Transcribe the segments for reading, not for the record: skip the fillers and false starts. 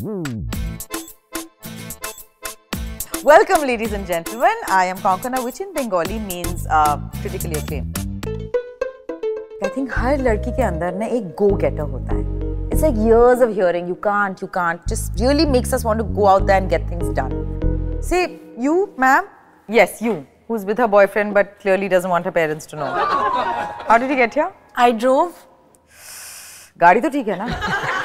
Welcome, ladies and gentlemen. I am Konkona, which in Bengali means critically acclaimed. I think हर लड़की के अंदर ना एक go-getter होता है. It's like years of hearing, you can't, just really makes us want to go out there and get things done. Say, you, ma'am? Yes, you, who's with her boyfriend but clearly doesn't want her parents to know. How did you get here? I drove. गाड़ी तो ठीक है ना?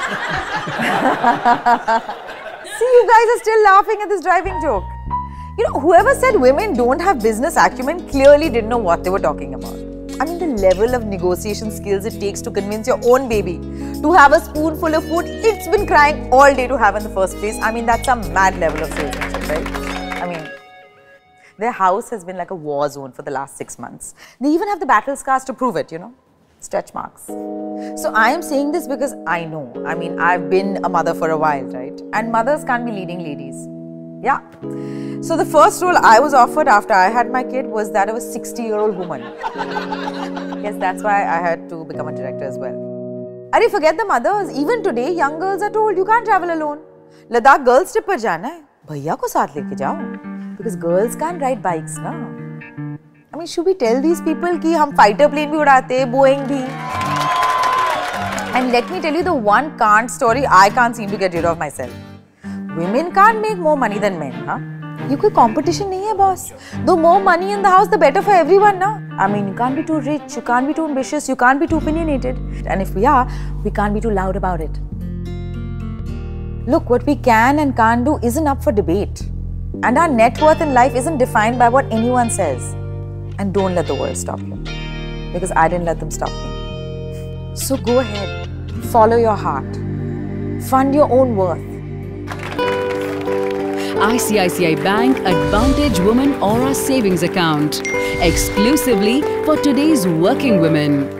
See, you guys are still laughing at this driving joke. You know, whoever said women don't have business acumen clearly didn't know what they were talking about. I mean, the level of negotiation skills it takes to convince your own baby to have a spoonful of food it's been crying all day to have in the first place. I mean, that's a mad level of salesmanship, right? I mean, their house has been like a war zone for the last 6 months. They even have the battle scars to prove it, you know, stretch marks. So I am saying this because I know, I mean, I've been a mother for a while, right? And mothers can't be leading ladies. Yeah. So the first role I was offered after I had my kid was that of a 60-year-old woman. Yes, that's why I had to become a director as well. Arey, forget the mothers. Even today, young girls are told you can't travel alone. Ladakh girls trip पर जाना है, भैया को साथ लेके जाओ. Because girls can't ride bikes, na. I mean, should we tell these people कि हम fighter plane भी उड़ाते, Boeing भी? And let me tell you the one can't story I can't seem to get rid of myself. Women can't make more money than men, huh? ये कोई competition नहीं है, boss. The more money in the house, the better for everyone, na? I mean, you can't be too rich, you can't be too ambitious, you can't be too opinionated. And if we are, we can't be too loud about it. Look, what we can and can't do isn't up for debate. And our net worth in life isn't defined by what anyone says. And don't let the world stop you. Because I didn't let them stop me. So go ahead, follow your heart, fund your own worth. ICICI Bank Advantage Women Aura Savings Account. Exclusively for today's working women.